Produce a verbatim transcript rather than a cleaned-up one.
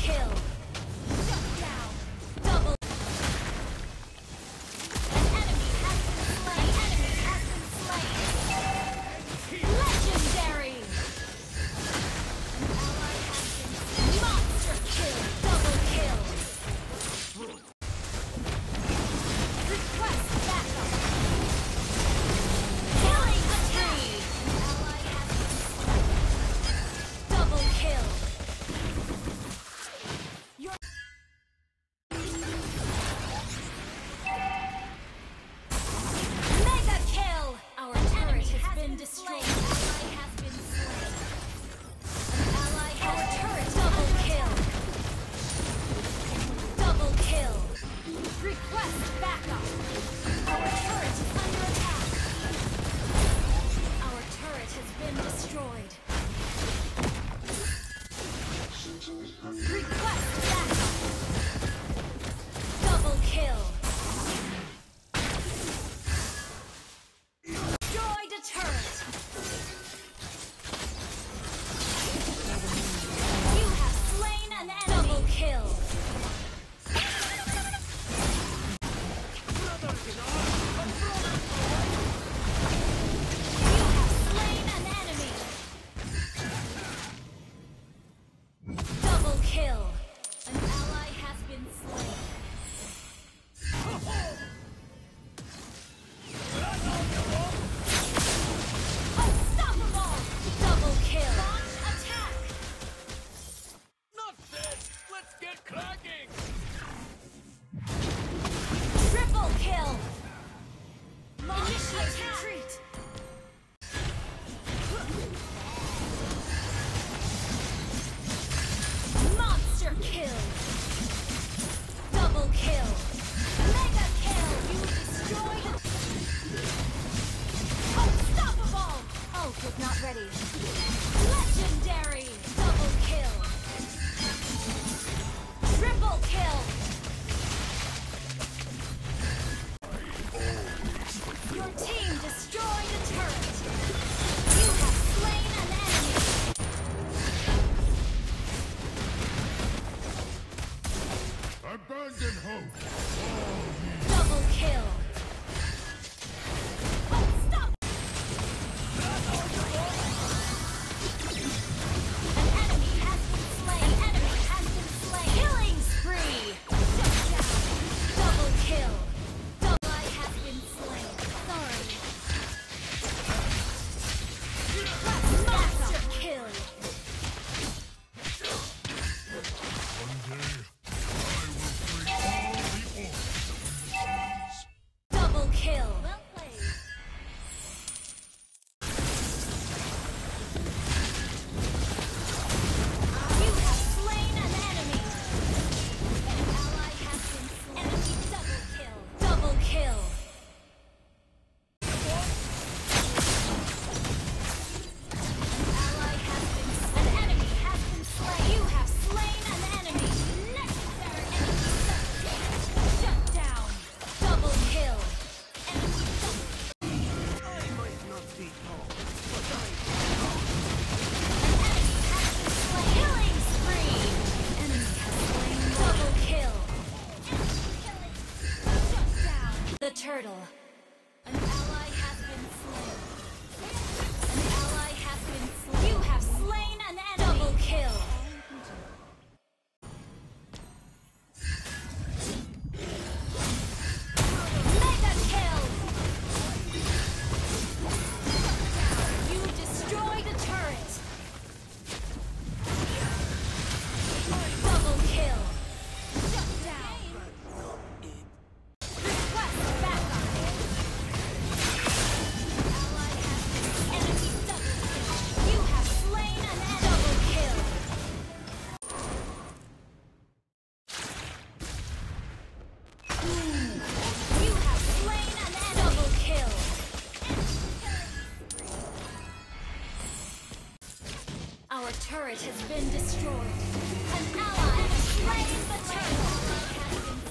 kill. Shut down. Double. An enemy has been slain. An enemy has been slain. Legendary. An ally has been slain. Monster kill. Double kill. Request backup. Killing spree. An ally has been slain. Double kill. Your mega kill. Our turret has been destroyed. An ally has been slain. An ally has our turret double kill. Double kill. Request backup. Our turret is under attack. Our turret has been destroyed. Request backup. Double kill. Destroyed a turret. You have slain an enemy. Double kill. You have slain an enemy. Double kill. An ally has been slain. Unstoppable. Double kill. Launch attack. Not dead! Let's get cracking! Triple kill. Initiate retreat. Monster kill. Double kill. Mega kill. You destroyed. Unstoppable. Ult is not ready. Legendary. Double kill. Triple kill. Your team destroyed a turret. You have slain an enemy. Abandon hope. Double kill. Unstop. An enemy has been slain. Enemy has been slain. Killing spree. Shut down. Double kill. Double ally has been slain. Sorry. Monster kill. One day, I will free all the orphans. Double kill. Well played. You have slain an enemy. An ally has been slain. Enemy double kill. Double kill. An ally has been slain. An enemy has been slain. You have slain an enemy. Necessary enemy double. Shut down. Double kill. Enemy double. I might not be tall, but I... An enemy has been slain. Killing spree. Enemy has slain. Double kill. Enemy killing. Shut down. The turtle. An ally has been slain. An ally has been slain. You have slain an enemy. Double kill. Mega kill. You destroyed a turret. Double kill. Shut down. Request backup. Ally has been enemy double kill. You have slain an enemy. Double kill. You have slain an enemy. Double kill. Our turret has been destroyed. An ally has slain the turret.